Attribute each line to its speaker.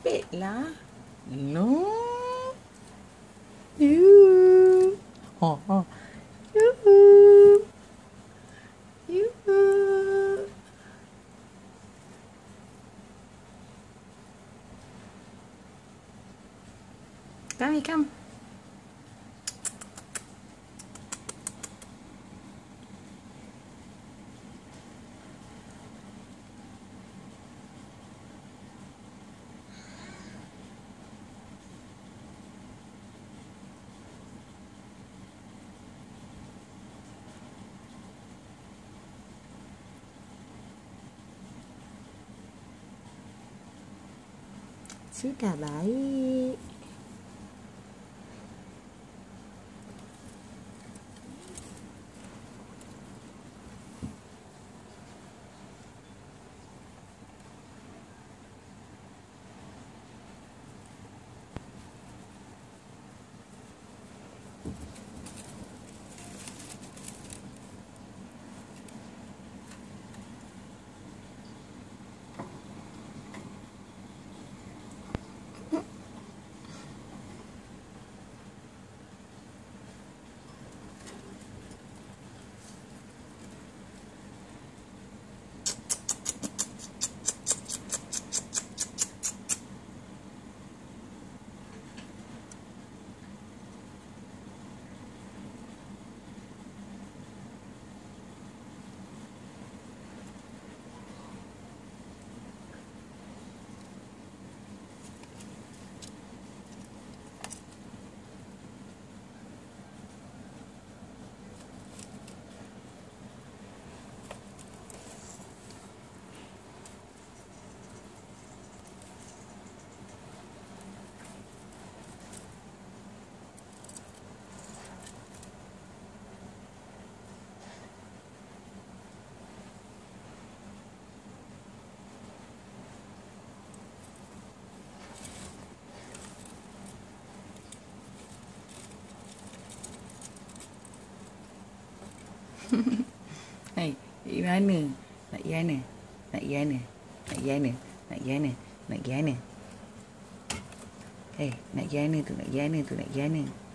Speaker 1: Stupid lah. No. You. Oh, oh. You. You. Come, come. Sudah baik. Hei, pergi mana? Nak pergi mana? Nak pergi mana? Nak pergi mana? Nak pergi mana? Nak pergi mana? Hei, nak pergi mana tu? Nak pergi mana tu? Nak pergi mana?